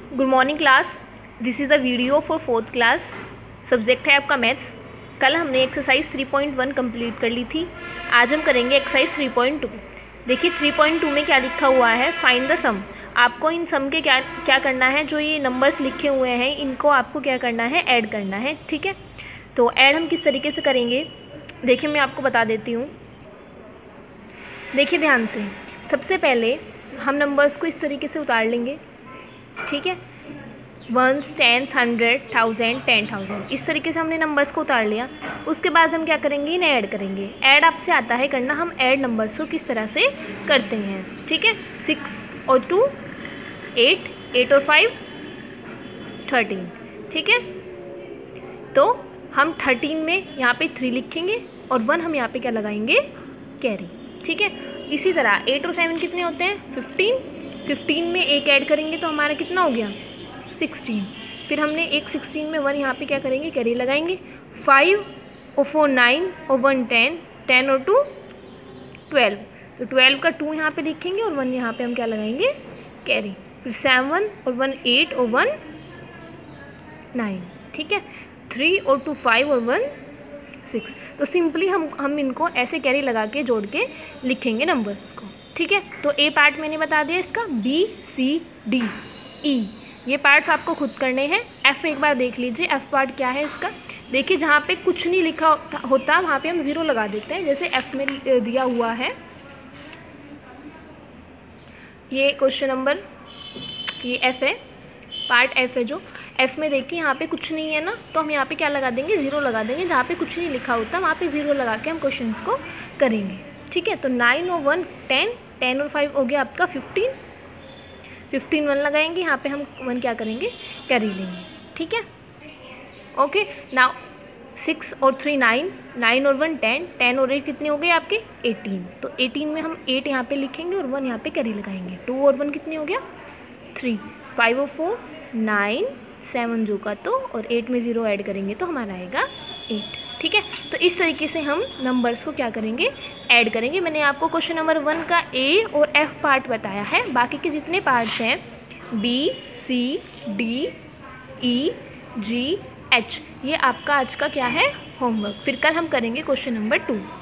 Good morning class. This is the video for 4th class. Subject है आपका maths. कल हमने एक्सरसाइज 3.1 कंप्लीट कर ली थी। आज हम करेंगे एक्सरसाइज 3.2। देखिए 3.2 में क्या लिखा हुआ है, फाइंड द सम। आपको इन सम के क्या करना है, जो ये नंबर्स लिखे हुए हैं इनको आपको क्या करना है, ऐड करना है। ठीक है, तो ऐड हम किस तरीके से करेंगे देखिए मैं आपको बता देती हूँ। देखिए ध्यान से, सबसे पहले हम नंबर्स को इस तरीके से उतार लेंगे। ठीक है, 1s 10s 100 1000 10,000 इस तरीके से हमने नंबर्स को उतार लिया। उसके बाद हम क्या करेंगे, इन्हें ऐड करेंगे। ऐड आपसे आता है करना, हम ऐड नंबर्स को किस तरह से करते हैं। ठीक है, 6 और 2 8, 8 और 5 13। ठीक है, तो हम 13 में यहाँ पे 3 लिखेंगे और 1 हम यहाँ पे क्या लगाएंगे, कैरी। ठीक है, इसी तरह 8 और 7 कितने होते हैं, 15 में एक ऐड करेंगे तो हमारा कितना हो गया, 16। फिर हमने एक 16 में 1 यहाँ पे क्या करेंगे, कैरी लगाएंगे। 5 और 4 9 और 1 10, 10 और 2 12, तो 12 का 2 यहाँ पे लिखेंगे और 1 यहाँ पे हम क्या लगाएंगे, कैरी। फिर 7 और 1 8 और 1 9। ठीक है, 3 और 2 5 और 1 6। तो सिंपली हम इनको ऐसे कैरी लगा के जोड़ के लिखेंगे नंबर्स को। ठीक है, तो ए पार्ट मैंने बता दिया इसका, बी सी डी ई ये पार्ट्स आपको खुद करने हैं। एफ एक बार देख लीजिए, एफ पार्ट क्या है इसका। देखिए जहाँ पे कुछ नहीं लिखा होता वहाँ पे हम 0 लगा देते हैं। जैसे एफ में दिया हुआ है ये क्वेश्चन नंबर, ये एफ है, पार्ट एफ है। जो एफ में देखिए यहाँ पे कुछ नहीं है ना, तो हम यहाँ पे क्या लगा देंगे, 0 लगा देंगे। जहाँ पे कुछ नहीं लिखा होता वहाँ पे 0 लगा के हम क्वेश्चन को करेंगे। ठीक है, तो 9 और 1 10, 10 और 5 हो गया आपका 15, 15 1 लगाएंगे, यहाँ पे हम 1 क्या करेंगे, कैरी लेंगे। ठीक है, ओके। नाउ 6 और 3 9, 9 और 1 10, 10 और 8 कितने हो गए आपके, 18। तो 18 में हम 8 यहाँ पे लिखेंगे और 1 यहाँ पे कैरी लगाएंगे। 2 और 1 कितने हो गया, 3। 5 और 4 9, 7 जो का तो, और 8 में 0 ऐड करेंगे तो हमारा आएगा 8। ठीक है, तो इस तरीके से हम नंबर्स को क्या करेंगे, ऐड करेंगे। मैंने आपको क्वेश्चन नंबर 1 का ए और एफ पार्ट बताया है। बाकी के जितने पार्ट्स हैं B C D E G H, ये आपका आज का क्या है, होमवर्क। फिर कल हम करेंगे क्वेश्चन नंबर 2।